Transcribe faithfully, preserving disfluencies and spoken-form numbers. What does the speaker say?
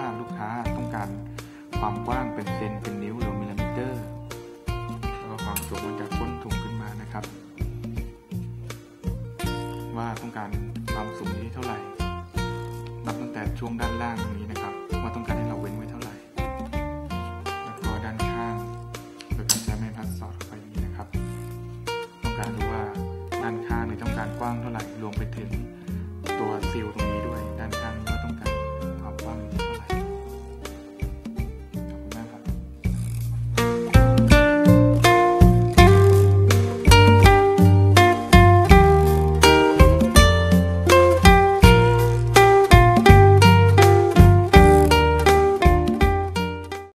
ว่าลูกค้าต้องการความกว้างเป็นเซนเป็นนิ้วหรือมิลลิเมตรแล้วก็ความสูงมันจะพ้นถุงขึ้นมานะครับว่าต้องการความสูงที่เท่าไหร่นับตั้งแต่ช่วงด้านล่างตรงนี้นะครับ